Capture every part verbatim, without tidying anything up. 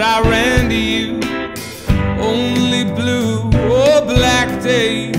I ran to you. Only blue or black days,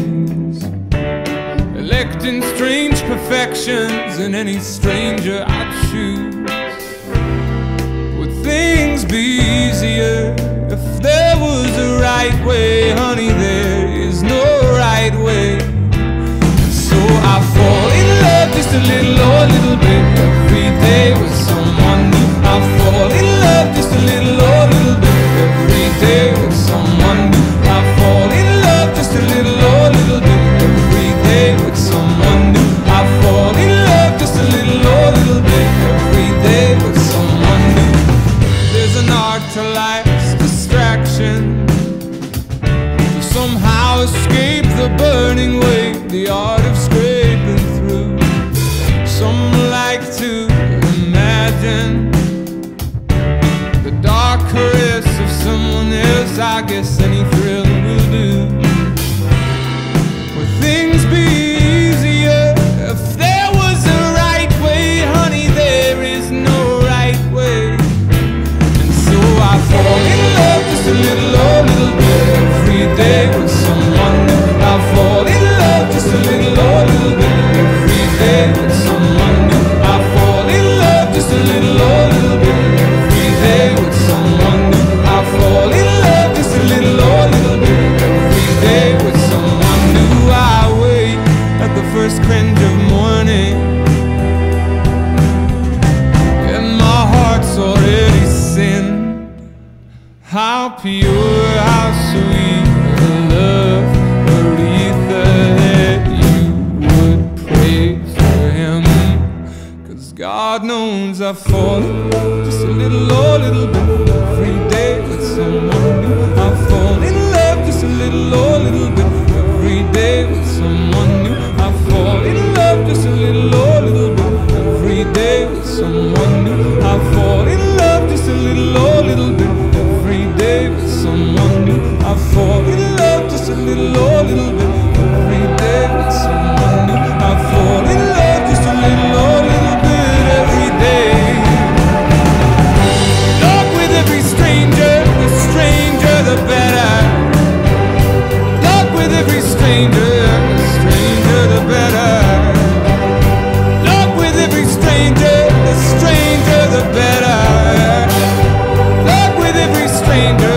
electing strange perfections in any stranger I'd choose. Would things be easier if there was a right way? Honey, there is no right way. So I fall in love just a little or a little bit every day with someone new. I fall in love just a little or a little bit every day with someone new. I fall in love just a little or a little bit every day with someone new. I fall in love just a little or a little bit every day with someone new. There's an art to life's distraction, to somehow escape the burning weight, the art of scraping through. Some like to imagine the dark caress of someone else. I guess any thrill will do. Would things be easier if there was a right way? Honey, there is no right way. And so I fall in love just a little or a little bit every day with someone new. I fall in love just a little or a little bit every day with someone new. I fall in love just a little or a little bit every day with someone new. I fall in love just a little or a little bit every day with someone new. I wait at the first cringe of morning, and my heart's already sinned. How pure, how sweet the love, Aretha, that you would pray for him. Cause God knows I fall in love just a little or a little bit every day with someone new. I fall in love just a little or a little bit every day with someone new. I fall in love just a little or a little bit every day with someone new. I fall in love just a little or a little bit every day with someone new. I fall in love just a little or a little bit every day with someone new. I fall in love just a little or a little bit every day. Talk with every stranger, the stranger the better. Talk with every stranger, the stranger the better. Talk with every stranger, the stranger the better. Talk with every stranger.